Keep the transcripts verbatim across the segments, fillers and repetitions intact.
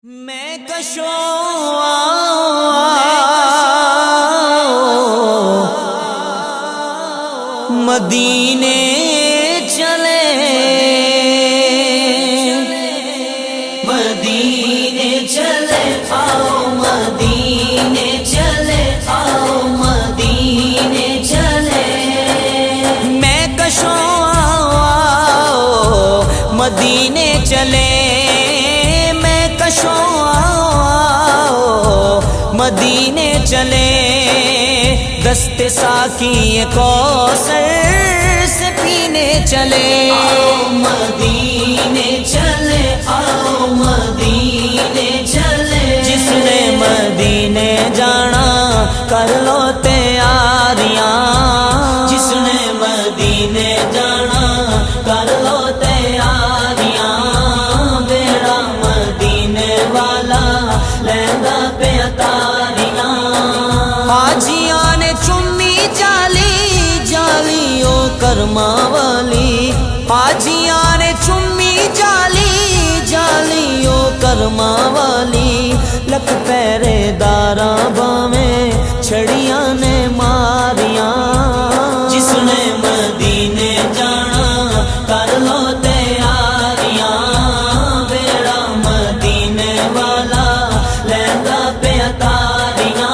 میں کشوں مدینے چلے مدینے چلے آؤ مدینے چلے آؤ مدینے چلے میں کشوں مدینے چلے مدینے چلے دست ساقی کوثر سے پینے چلے آؤ مدینے چلے آؤ مدینے چلے جس نے مدینے جانا کر لو تیاریاں جس نے مدینے جانا کر لو تیاریاں بیڑا مدینے والا لہنگا پہ اتاریاں حاجیاں نے چمی جالی جالی او کرما والی حاجیاں نے چمی جالی جالی او کرما والی لکھ پہرے داراں باویں چھڑیاں نے ماریاں جس نے مدینے جانا کر لو تیاریاں بیڑا مدینے والا لہنگا پہ اتاریاں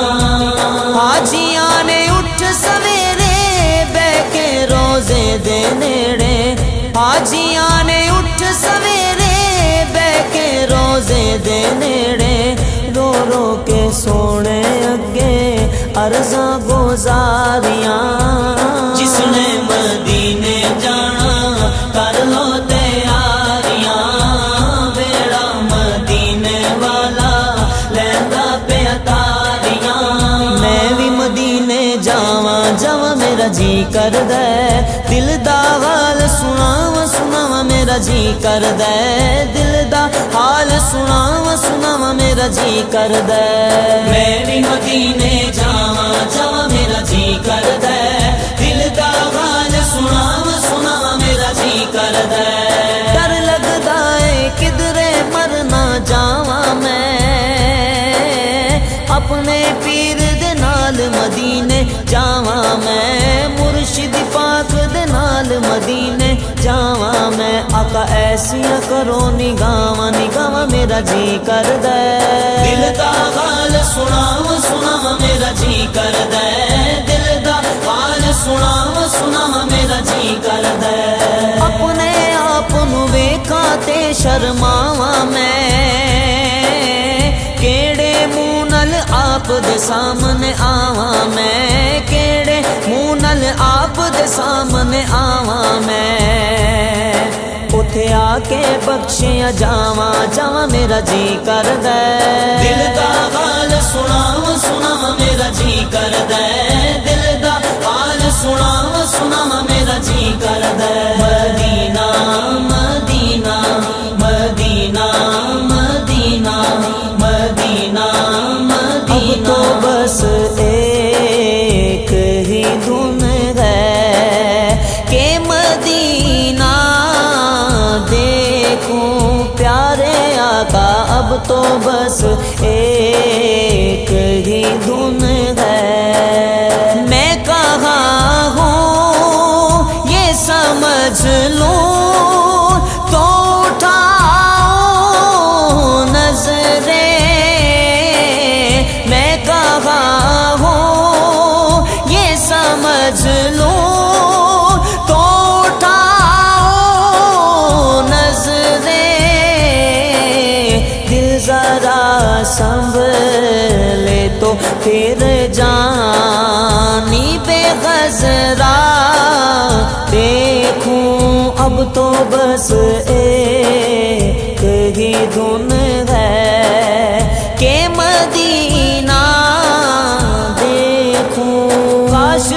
حاجیاں نے اٹھ سویرے بہ کے روزے دے نیڑے حاجیاں نے اٹھ سویرے بہ کے روزے دے نیڑے رو رو کے سونے اگے عرضاں گزاریاں جس نے مدینے جانا کر لو تیاریاں بیڑا مدینے والا لہنگا پہ اتاریاں میں بھی مدینے جاواں جاواں میرا جی کر دے دل دا حال سناواں سناواں میرا جی کر دے دل دا حال سناواں سناواں میرا جی کر دے میں بھی مدینے جاواں جاواں میرا جی کر دے دل دا حال سناواں سناواں میرا جی کر دے ڈر لگدا ہے کدرے مر نہ جاواں میں اپنے پیر دے نال مدینے جاواں میں مرشد پاک دے نال مدینے جاواں میں آقا ایسیاں کرو نگاواں نگاواں میرا جی کر دے دل دا حال سناواں سناواں میرا جی کر دے دل دا حال سناواں سناواں میرا جی کر دے اپنے آپ نو ویکھاں تے شرماواں میں کیڑے منہ نال آپ دے سامنے آواں میں کیڑے منہ نال آپ دے سامنے آواں میں اوتھے آ کے بخشیاں جاواں جاواں میرا جی کر دے دل دا حال سناواں سناواں میرا جی کر دے دل دا حال سناواں سناواں میرا جی کر دے مدینہ مدینہ مدینہ مدینہ مدینہ اب تو بس ایک ہی دھن ہے کہ مدینہ دیکھوں پیارے آقا اب تو بس ایک ہی دھن ہے میں کہاں ہوں یہ سمجھ لوں تو اٹھاؤ نظریں میں کہاں ہوں یہ سمجھ لوں تو اٹھاؤ نظریں دل ذرا سنبھلے تو پھر جانی بے غزرا دیکھوں اب تو بس ایک ہی دھن ہے کہ مدینہ دیکھوں کاش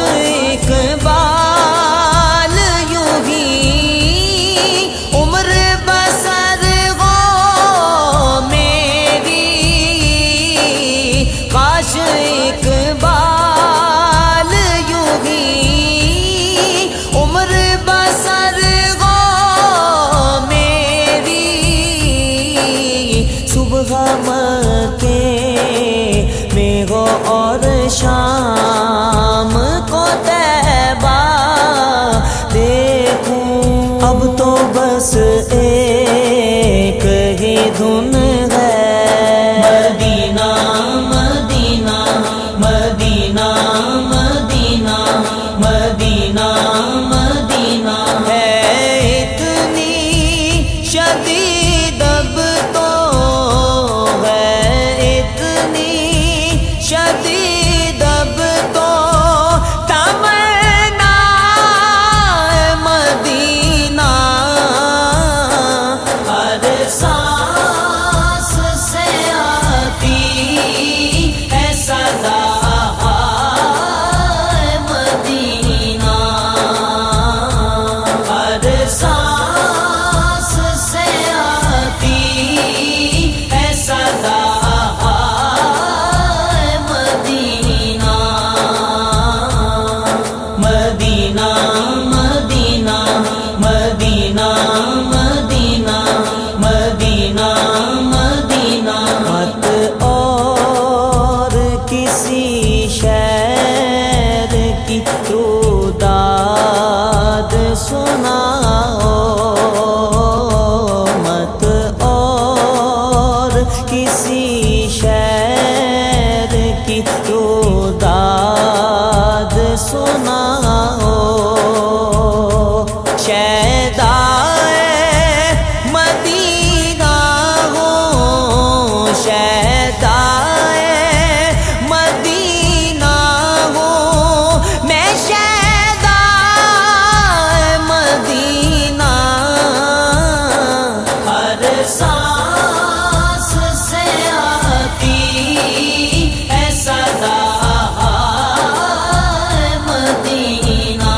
اقبال یوں ہی عمر بسر ہو میری کاش اقبال یوں ہی عمر بسر ہو میری سناؤ شہدائے مدینہ ہو شہدائے مدینہ ہو میں شہدائے مدینہ ہر سانس سے آتی ہے صدا مدینہ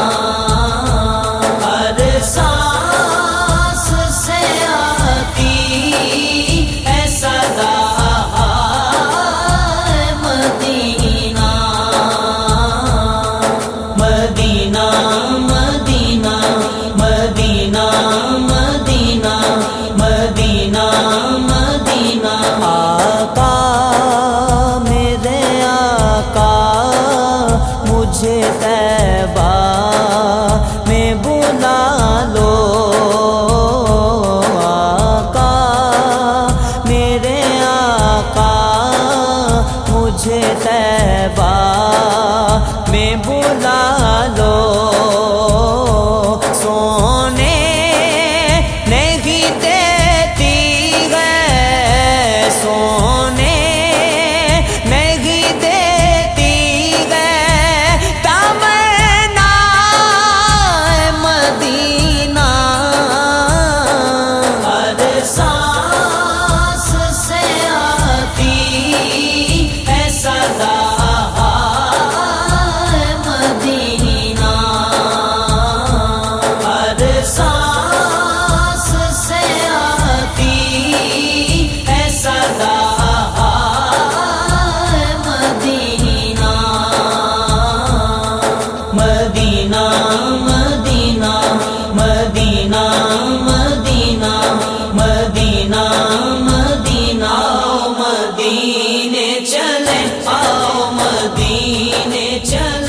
ہر سانس سے آتی ہے صدا مدینہ مدینہ مدینہ مدینہ مدینہ مدینہ مدینہ آقا میرے آقا مجھے طیبہ میں بلا لو آقا میرے آقا مجھے طیبہ میں بلا لو سونے نہیں دیتی ہے سونے نہیں دیتی ہے تمنا مدینہ ہر سانس سے آتی ہے صدا مدینہ ہر سانس سے آتی ہے صدا مدینہ مدینہ مدینہ مدینہ مدینہ مدینہ مدینہ آؤ مدینے چلے آؤ مدینے چلے